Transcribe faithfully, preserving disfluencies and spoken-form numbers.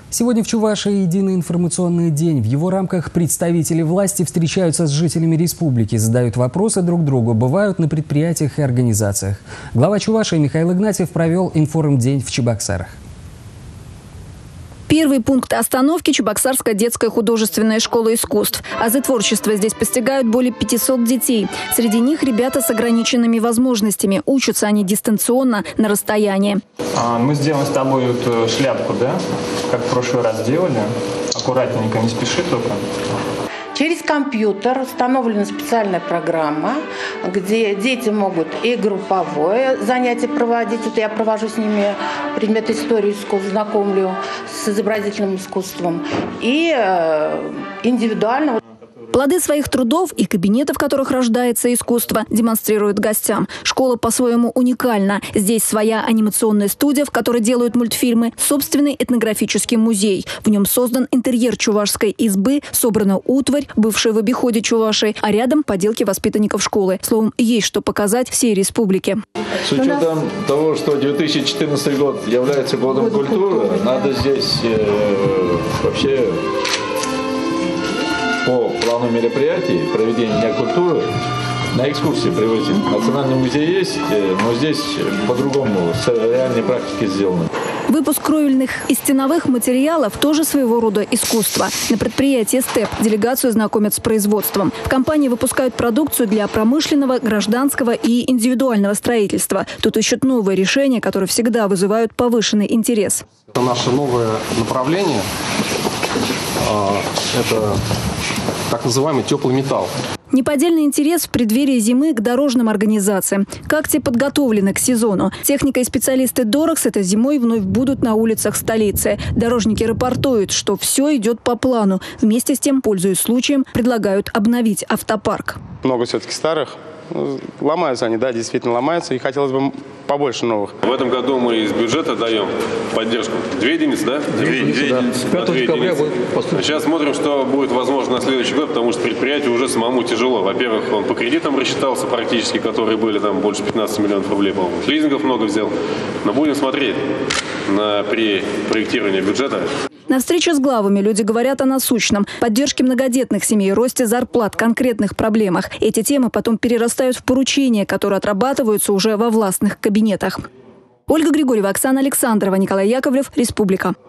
Сегодня в Чувашии единый информационный день. В его рамках представители власти встречаются с жителями республики, задают вопросы друг другу, бывают на предприятиях и организациях. Глава Чувашии Михаил Игнатьев провел информдень в Чебоксарах. Первый пункт остановки – Чебоксарская детская художественная школа искусств. Азы творчества здесь постигают более пятисот детей. Среди них ребята с ограниченными возможностями. Учатся они дистанционно, на расстоянии. Мы сделаем с тобой вот шляпку, да? Как в прошлый раз делали. Аккуратненько, не спеши только. Через компьютер установлена специальная программа, где дети могут и групповое занятие проводить. Это я провожу с ними предмет истории искусства, знакомлю с изобразительным искусством. И индивидуально. Плоды своих трудов и кабинетов, в которых рождается искусство, демонстрируют гостям. Школа по-своему уникальна. Здесь своя анимационная студия, в которой делают мультфильмы, собственный этнографический музей. В нем создан интерьер чувашской избы, собрана утварь, бывшая в обиходе Чувашии, а рядом поделки воспитанников школы. Словом, есть что показать всей республике. С учетом того, что две тысячи четырнадцатый год является годом культуры, надо здесь э, вообще... по плану мероприятий, проведения Дня культуры, на экскурсии привозить. Национальный музей есть, но здесь по-другому, с реальной практики сделано. Выпуск кровельных и стеновых материалов – тоже своего рода искусство. На предприятии «СТЭП» делегацию знакомят с производством. В компании выпускают продукцию для промышленного, гражданского и индивидуального строительства. Тут ищут новые решения, которые всегда вызывают повышенный интерес. Это наше новое направление. Это так называемый теплый металл. Неподдельный интерес в преддверии зимы к дорожным организациям. Как те подготовлены к сезону? Техника и специалисты Дорокс этой зимой вновь будут на улицах столицы. Дорожники рапортуют, что все идет по плану. Вместе с тем, пользуясь случаем, предлагают обновить автопарк. Много все-таки старых. Ломаются они, да, действительно ломаются. И хотелось бы побольше новых. В этом году мы из бюджета даем поддержку. Две единицы, да? Две, две единицы. пятого декабря будет поступить. Сейчас смотрим, что будет возможно на следующий год, потому что предприятию уже самому тяжело. Во-первых, он по кредитам рассчитался практически, которые были там больше пятнадцати миллионов рублей, по-моему. Лизингов много взял. Но будем смотреть на при проектировании бюджета. На встрече с главами люди говорят о насущном – поддержке многодетных семей, росте зарплат, конкретных проблемах. Эти темы потом перерастают в поручения, которые отрабатываются уже во властных кабинетах. Ольга Григорьева, Оксана Александрова, Николай Яковлев, Республика.